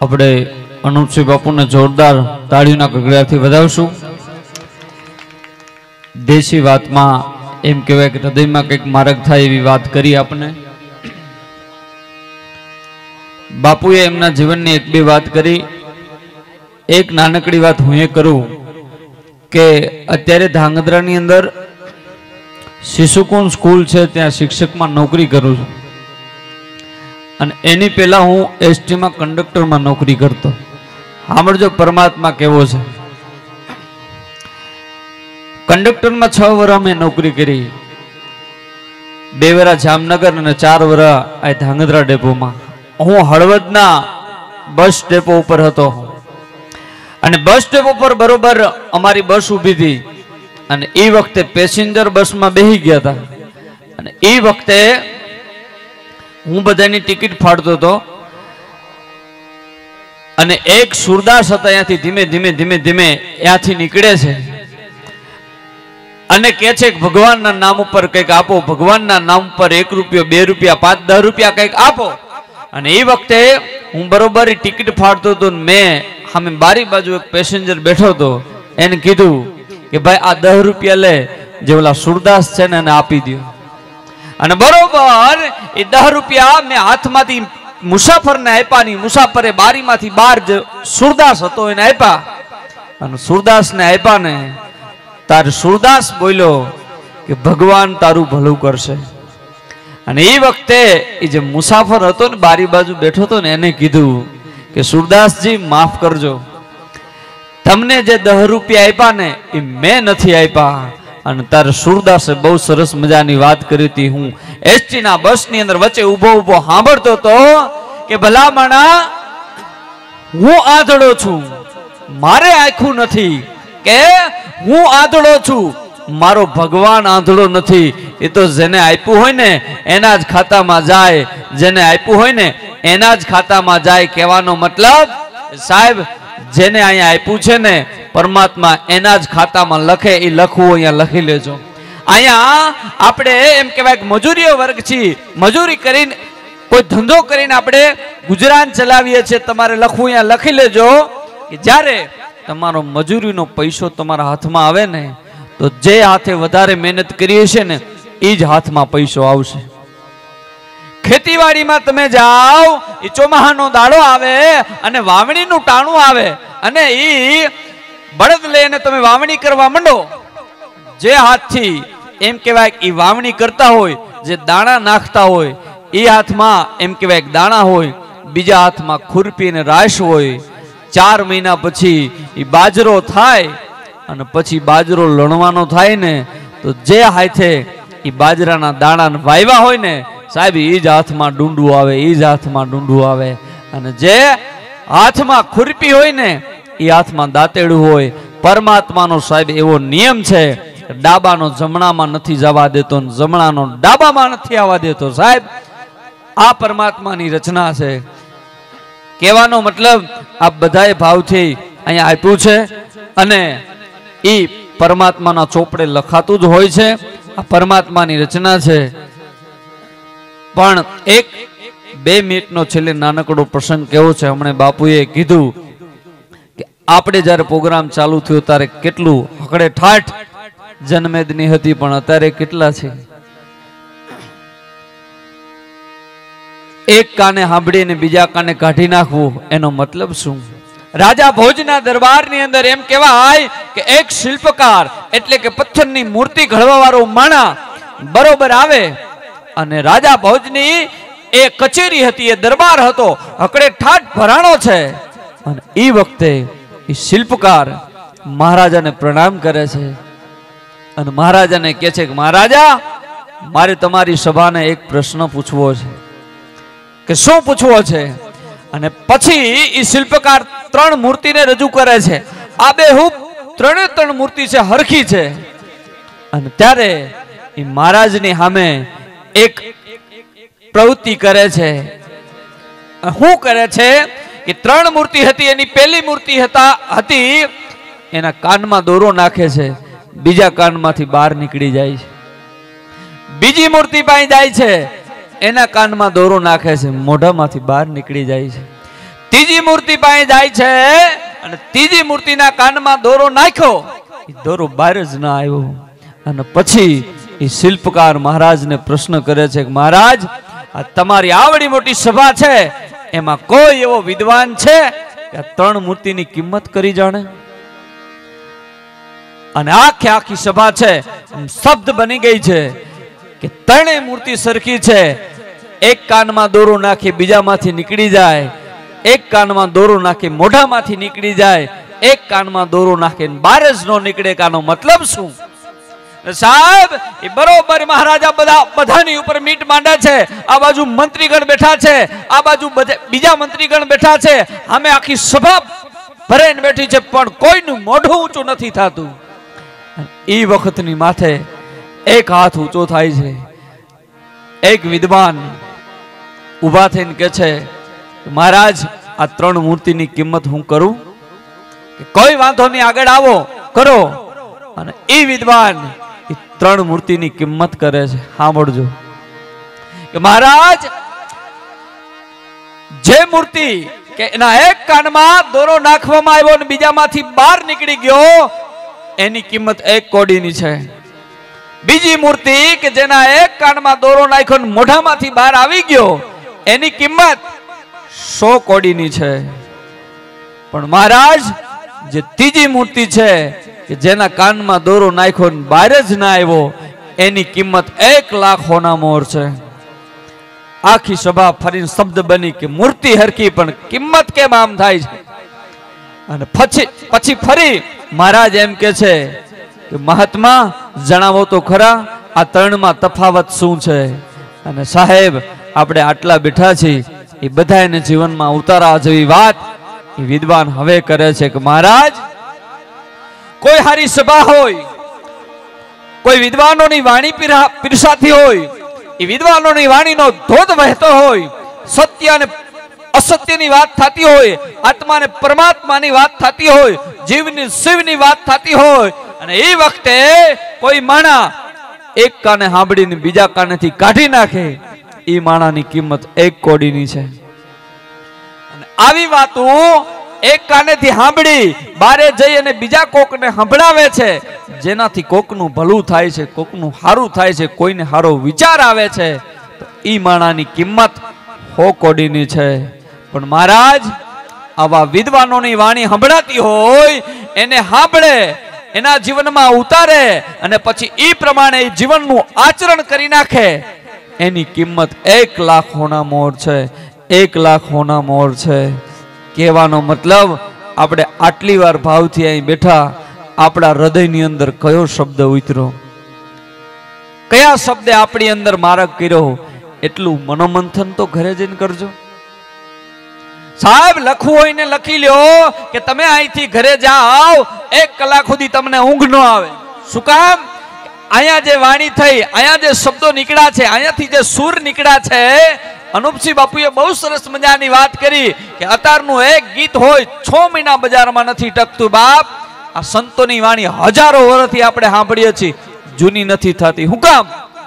આપણે અનુપસિંહ બાપુને જોરદાર તાળીઓના ગગડાથી વધાવશું। દેશી વાતમાં એમ કહેવાય કે હૃદયમાં કંઈક માર્ગ થાય એવી વાત કરી આપને। બાપુએ એમના જીવનની એક બે વાત કરી। એક નાનકડી વાત હું એ કરું કે અત્યારે ધાંગધ્રાની અંદર શિશુકુંજ સ્કૂલ છે, ત્યાં શિક્ષકમાં નોકરી કરું છું અને એની પહેલા હું એસટીમાં કંડક્ટરમાં નોકરી કરતો। સાંભળજો પરમાત્મા કેવો છે। કંડક્ટરમાં 6 વર્ષ મેં નોકરી કરી, 2 વર્ષ જામનગર અને 4 વર્ષ આ ધાંગધ્રા ડેપોમાં। હું હળવદના બસ ડેપો ઉપર હતો અને બસ ડેપો પર બરોબર અમારી બસ ઊભી હતી અને એ વખતે પેસેન્જર બસમાં બેસી ગયા હતા અને એ વખતે હું બધાની ટિકિટ ફાડતો હતો અને એક સુરદાસ હતા, ત્યાંથી ધીમે ધીમે ધીમે ધીમે ત્યાંથી નીકળે છે અને કહે છે કે ભગવાનના નામ ઉપર કંઈક આપો, ભગવાનના નામ ઉપર 1 રૂપિયો 2 રૂપિયા 5 10 રૂપિયા કંઈક આપો। અને એ વખતે હું બરોબર ટિકિટ ફાડતો હતો ને મેં સામે બારી બાજુ એક પેસેન્જર બેઠો હતો, એને કીધું કે ભાઈ આ 10 રૂપિયા લે, જે ઓલા સુરદાસ છે ને એને આપી દો। અને બરોબર એ 10 રૂપિયા મેં હાથમાંથી મુસાફરને આપ્યા નહીં, મુસાફરે બારીમાંથી બહાર જે સુરદાસ હતો એને આપ્યા અને સુરદાસને આપ્યા ને તાર સુરદાસ બોલ્યો કે ભગવાન તારું ભલું કરશે। અને એ વખતે એ જે મુસાફર હતો ને બારી બાજુ બેઠો હતો ને એને કીધું કે સુરદાસજી માફ કરજો, તમને જે 10 રૂપિયા આપ્યા ને એ મેં નથી આપ્યા। અને તાર સુરદાસે બહુ સરસ મજાની વાત કરી હતી। હું એસટી ના બસ ની અંદર વચ્ચે ઊભો ઊભો સાંભળતો હતો કે ભલામણા હું આંધળો છું, મારે આંખું નથી, કે હું આંધળો છું, મારો ભગવાન આંધળો નથી। એ તો જેને આપ્યું હોય ને એના જ ખાતામાં જાય, જેને આપ્યું હોય ને એના જ ખાતામાં જાય। કહેવાનો મતલબ સાહેબ જેને અહીંયા આપ્યું છે ને પરમાત્મા એના જ ખાતામાં લખે, એ લખવું અહીંયા લખી લેજો। અહીંયા આપણે એમ કહેવાય કે મજૂરીઓ વર્ગ છીએ, મજૂરી કરીને કોઈ ધંધો કરીને આપણે ગુજરાન ચલાવીએ છીએ, તમારે લખવું અહીંયા લખી લેજો કે જ્યારે તમારો મજૂરીનો પૈસો તમારા હાથમાં આવે ને તો જે હાથે વધારે મહેનત કરીએ છે ને એ જ હાથમાં પૈસો આવશે। ખેતીવાડીમાં તમે જાઓ, એ ચોમાહાનો દાડો આવે અને વાવણીનું ટાણું આવે અને એ બળદ લઈને તમે વાવણી કરવા માંડો, જે હાથથી એમ કહેવાય કે એ વાવણી કરતા હોય, જે દાણા નાખતા હોય એ હાથમાં એમ કહેવાય કે દાણા હોય, બીજા હાથમાં ખુરપી અને રાશ હોય। 4 મહિના પછી એ બાજરો થાય અને પછી બાજરો લણવાનો થાય ને તો જે હાથે એ બાજરાના દાણા વાવ્યા હોય ને સાહેબ એ જ હાથમાં ડુંડું આવે, એ જ હાથમાં ડુંડું આવે। અને જે હાથમાં ખુરપી હોય ને એ હાથમાં દાંતેડું હોય। પરમાત્માનો સાહેબ એવો નિયમ છે, ડાબાનો જમણામાં નથી જવા દેતો, જમણાનો ડાબામાં નથી આવવા દેતો। સાહેબ આ પરમાત્માની રચના છે। કહેવાનો મતલબ આ બધાએ ભાવથી અહીંયા આપ્યું છે અને એ પરમાત્માના ચોપડે લખાતું જ હોય છે। આ પરમાત્માની રચના છે। પણ 1-2 મિનિટનો છેલ્લે નાનકડો પ્રસંગ કેવો છે। હમણાં બાપુએ કીધું કે આપણે જ્યારે પ્રોગ્રામ ચાલુ થયો ત્યારે કેટલું હકડે ઠાઠ જનમેદની હતી, પણ અત્યારે કેટલા છે? એક કાને સાંભળીને બીજા કાને કાઢી નાખવું, એનો મતલબ શું? રાજા ભોજના દરબારની અંદર એમ કહેવાય કે એક શિલ્પકાર એટલે કે પથ્થરની મૂર્તિ ઘડવા વાળો માણા બરોબર આવે અને રાજા ભોજની એ કચેરી હતી, એ દરબાર હતો, હકડે ઠાઠ ભરાણો છે અને એ વખતે એ શિલ્પકાર મહારાજાને પ્રણામ કરે છે અને મહારાજાને કહે છે કે મહારાજા મારે તમારી સભાને એક પ્રશ્ન પૂછવો છે। કે શું પૂછવો છે? અને પછી એ શિલ્પકાર 3 મૂર્તિને રજૂ કરે છે। આ બેહૂબ 3 મૂર્તિ છે, હરખી છે। અને ત્યારે એ મહારાજની સામે એક પ્રવૃત્તિ કરે છે। શું કરે છે કે 3 મૂર્તિ હતી, એની પહેલી મૂર્તિ હતી એના કાનમાં દોરો નાખે છે, બીજા કાનમાંથી બહાર નીકળી જાય છે। બીજી મૂર્તિ પાસે જાય છે, એના કાનમાં દોરો નાખે છે, મોઢામાંથી બહાર નીકળી જાય છે। ત્રીજી મૂર્તિ પાસે જાય છે અને ત્રીજી મૂર્તિના કાનમાં દોરો નાખ્યો, એ દોરો બહાર જ ના આવ્યો. અને પછી એ શિલ્પકાર મહારાજને પ્રશ્ન કરે છે કે મહારાજ, આ તમારી આવડી મોટી સભા છે, એમાં કોઈ એવો વિદ્વાન છે કે આ ત્રણ મૂર્તિની કિંમત કરી જાણે? અને આખી સભા છે શબ્દ બની ગઈ છે કે ત્રણેય મૂર્તિ સરખી છે. એક કાનમાં દોરો નાખી બીજામાંથી નીકળી જાય, એક કાનમાં દોરો નાખી મોઢામાંથી નીકળી જાય, એક કાનમાં દોરો નાખીને બહાર જ ન નીકળે. કાનો મતલબ શું? સાહેબ, એ બરોબર મહારાજા બધાની ઉપર મીટ માંડે છે. આ બાજુ મંત્રીગણ બેઠા છે, આ બાજુ બીજા મંત્રીગણ બેઠા છે, અમે આખી સભા ભરાઈને બેઠી છે, પણ કોઈનું મોઢું ઊંચું નથી થતું. એ વખતની માથે એક હાથ ઊંચો થાય છે. એક વિદ્વાન ઉભા થઈને કહે છે, મહારાજ, આ ત્રણ મૂર્તિની કિંમત હું કરું? કે કોઈ વાંધો નહીં, આગળ આવો, કરો. અને એ વિદ્વાન એ ત્રણ મૂર્તિની કિંમત કરે છે. સાંભળજો કે મહારાજ, જે મૂર્તિ કે એના એક કાનમાં દોરો નાખવામાં આવ્યો અને બીજામાંથી બહાર નીકળી ગયો, એની કિંમત 1 કોડીની છે. બીજી મૂર્તિ કે જેના એક કાનમાં દોરો નાખ્યો અને મોઢામાંથી બહાર આવી ગયો, એની કિંમત 100 કોડીની છે. પણ મહારાજ, જે ત્રીજી મૂર્તિ છે કે જેના કાનમાં દોરો નાખ્યો ને બહાર જ ના આવ્યો, એની કિંમત 1 લાખ હોના મોર છે. આખી સભા ફરીને શબ્દ બની કે મૂર્તિ હરકી પણ કિંમત કેમ આમ થાય છે? અને પછી ફરી મહારાજ એમ કે છે કે મહાત્મા, જણાવો તો ખરા, આ ત્રણમાં તફાવત શું છે? અને સાહેબ, આપણે આટલા બેઠા છીએ, એ બધાને જીવનમાં ઉતારા જેવી વાત એ વિદ્વાન હવે કરે છે કે મહારાજ, કોઈ હારી સભા હોય, કોઈ વિદ્વાનોની વાણી પીરસાતી હોય, એ વિદ્વાનોની વાણીનો ધોધ વહેતો હોય, સત્ય અને અસત્યની વાત થતી હોય, આત્મા અને પરમાત્માની વાત થતી હોય, જીવની શિવની વાત થતી હોય, અને એ વખતે કોઈ માણા એક કાને સાંભળીને બીજા કાનેથી કાઢી નાખે, એ માણાની કિંમત 1 કોડીની છે. અને આવી વાતો એક કાનેથી સાંભળી બારે જઈ અને બીજા કોકને સંભળાવે છે, જેનાથી કોકનું ભલું થાય છે, કોકનું સારું થાય છે, કોઈને સારો વિચાર આવે છે, તો ઈ માણાની કિંમત 100 કોડીની છે. પણ મહારાજ, આવા વિદ્વાનોની વાણી સંભળાતી હોય, એને સાંભળે, એના જીવનમાં ઉતારે અને પછી ઈ પ્રમાણે જીવનનું આચરણ કરી નાખે, એની કિંમત 1 લાખ હોના મોર છે. 1 લાખ હોના મોર છે. કહેવાનો મતલબ, આપણે આટલી વાર ભાવથી અહીં બેઠા, આપણા હૃદયની અંદર કયો શબ્દ ઉતર્યો, કયા શબ્દે આપણી અંદર મારક કર્યો, એટલું મનોમંથન તો ઘરે જઈને કરજો. સાહેબ, લખવું હોય ને લખી લ્યો કે તમે અહીંથી ઘરે જાઓ, 1 કલાક સુધી તમને ઊંઘ ન આવે. શું કામ? અહીંયા જે વાણી થઈ, અહીંયા જે શબ્દો નીકળ્યા છે, અહીંયાથી જે સૂર નીકળ્યા છે, અનુપસિંહ બાપુએ બહુ સરસ મજાની વાત કરી કે અત્યારનું એક ગીત હોય 6 મહિના બજારમાં નથી ટકતું. બાપ, આ સંતોની વાણી હજારો વર્ષથી આપણે સાંભળીએ છીએ, જૂની નથી થતી. શું કામ?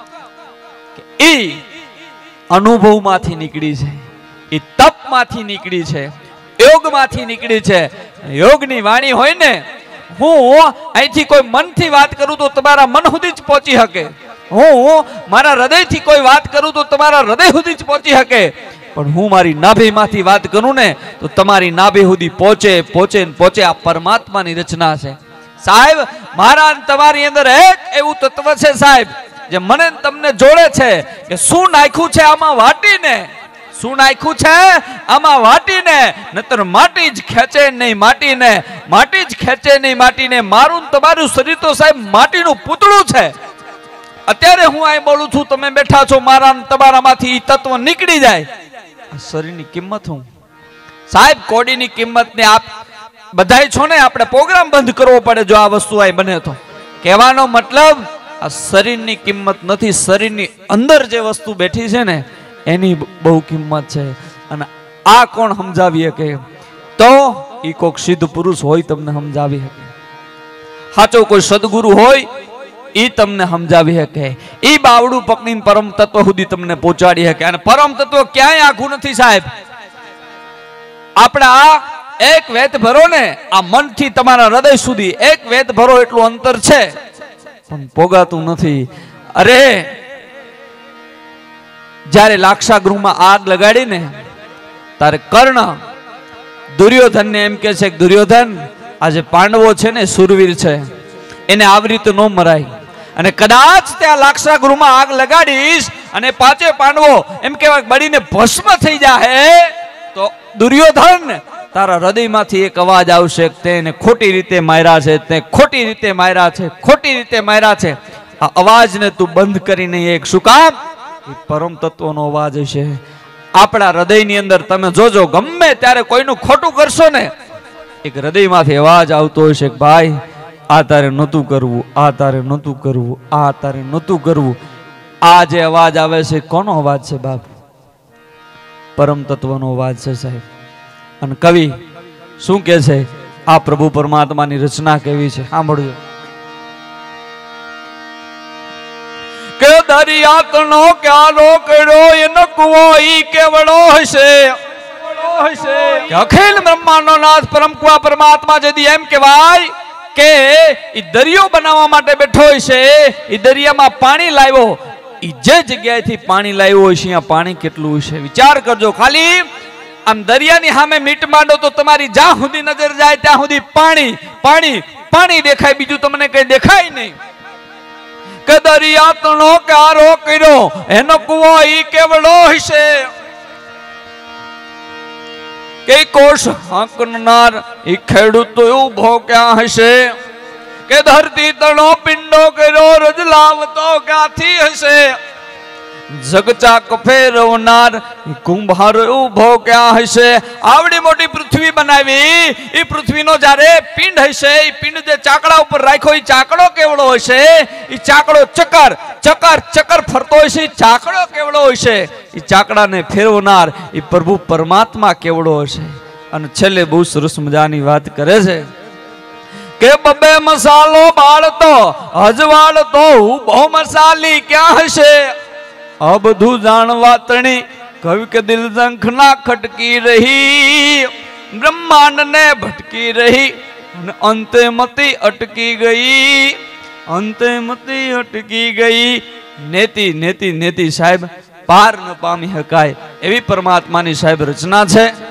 એ અનુભવમાંથી નીકળી છે, એ તપમાંથી નીકળી છે, યોગમાંથી નીકળી છે. યોગની વાણી હોય ને, હું અહીંથી કોઈ મનથી વાત કરું તો તમારા મન સુધી જ પહોંચી શકે, હું મારા હૃદયથી કોઈ વાત કરું તો તમારા હૃદય સુધી જ પહોંચી શકે, પણ હું મારી નાભીમાંથી વાત કરું ને તો તમારી નાભી સુધી પહોંચે. આ પરમાત્માની રચના છે સાહેબ. મારા તમારી અંદર એક એવું તત્વ છે સાહેબ, જે મને તમને જોડે છે કે શું નાખ્યું છે આમાં વાટીને, શું નાખ્યું છે આમાં વાટીને, નતર માટી જ ખેંચે નહીં માટીને, માટી જ ખેંચે નહીં માટીને. મારું તમારું શરીર તો સાહેબ માટીનું પૂતળું છે. અત્યારે હું અહીં બોલું છું, તમે બેઠા છો, મારા તમારામાંથી તત્વ નીકળી જાય, શરીરની કિંમત હું સાહેબ, કોડીની કિંમત ને આપ બધાય છો ને, આપણે પ્રોગ્રામ બંધ કરવો પડે જો આ વસ્તુ અહીં બને તો. કહેવાનો મતલબ, આ શરીરની કિંમત નથી, શરીરની અંદર જે વસ્તુ બેઠી છે ને એની બહુ કિંમત છે. અને આ કોણ સમજાવી શકે? તો ઈ કોક સિદ્ધ પુરુષ હોય તમને સમજાવી શકે, સાચો કોઈ સદગુરુ હોય ઈ તમને સમજાવી શકે, ઈ બાવડું પકડીને પરમ તત્વ સુધી તમને પહોંચાડી શકે. અને પરમ તત્વ ક્યાંય આખું નથી સાહેબ. આપણા એક વેત ભરો ને, આ મનથી તમારા હૃદય સુધી એક વેત ભરો એટલું અંતર છે, પણ પોગાતું નથી. અરે જ્યારે લાક્ષાગૃહમાં આગ લગાડીને તારે કર્ણ દુર્યોધનને એમ કે છે કે દુર્યોધન, આજે પાંડવો છે ને સુરવીર છે, એને આવી રીતે ન મરાય, અને કદાચ ત્યાં લાક્ષાગૃહમાં આગ લગાડીશ અને પાંચે પાંડવો એમ કહેવાય બળીને ભસ્મ થઈ જાય, તો દુર્યોધન તારા હૃદયમાંથી એક અવાજ આવશે કે તેને ખોટી રીતે માર્યા છે, તે ખોટી રીતે માર્યા છે, ખોટી રીતે માર્યા છે. આ અવાજને તું બંધ કરી નહીં એક. શું કામ? એ પરમ તત્વનો અવાજ હશે. આપણા હૃદયની અંદર તમે જોજો, ગમે ત્યારે કોઈનું ખોટું કરશો ને, એક હૃદયમાંથી અવાજ આવતો હશે કે ભાઈ આ તારે નહોતું કરવું, આ તારે નહોતું કરવું, આ તારે નહોતું કરવું. આ જે અવાજ આવે છે કોનો અવાજ છે બાપ? પરમ તત્વનો અવાજ છે સાહેબ. અને કવિ શું કે છે? આ પ્રભુ પરમાત્માની રચના કેવી છે સાંભળજો. કે દરિયાતનો ક્યારો કર્યો એનો કુવો ઈ કેવડો હશે, કે અખિલ બ્રહ્માંડનો નાથ પરમ કુવા પરમાત્મા જદી એમ કહેવાય કે ઈ દરિયો બનાવવા માટે બેઠો હશે, ઈ દરિયામાં પાણી લાવ્યો, ઈ જે જગ્યાએથી પાણી લાવ્યો હશે અહીંયા પાણી કેટલું હશે વિચાર કરજો. ખાલી આમ દરિયાની સામે મીટ માંડો તો તમારી જ્યાં સુધી નજર જાય ત્યાં સુધી પાણી પાણી પાણી દેખાય, બીજું તમને કઈ દેખાય નહીં. કે દરિયાતનો ક્યારો કર્યો એનો કુવો ઈ કેવડો હશે, કે કોષ હાંકનાર ઈ ખેડૂત ઉભો ક્યાં હશે, કે ધરતી તણો પિંડો કર્યો રજ લાવતો ક્યાંથી હશે, જગચાક ફેરવનાર કુંભાર ઉભો ક્યાં હશે. આવડી મોટી પૃથ્વી બનાવી, એ પૃથ્વીનો જ્યારે પિંડ હશે, એ પિંડ જે ચાકડા ઉપર રાખ્યો, એ ચાકડો કેવડો હશે, એ ચાકડો ચક્કર ચક્કર ચક્કર ફરતો હશે, એ ચાકડો કેવડો હશે, એ ચાકડાને ફેરવનાર એ પ્રભુ પરમાત્મા કેવડો હશે. અને છેલ્લે બહુ સરસ મજાની વાત કરે છે કે બબે મસાલો બાળતો અજવાળતો ઉભો મસાલી ક્યાં હશે. આ બધું જાણવા તણી કવિ કે દિલ ઝંખ ના ખટકી રહી, બ્રહ્માંડ ને ભટકી રહી, અને અંતે મતી અટકી ગઈ, અંતે મતી અટકી ગઈ. નેતિ નેતિ નેતિ સાહેબ પાર ન પામી શકાય એવી પરમાત્માની સાહેબ રચના છે.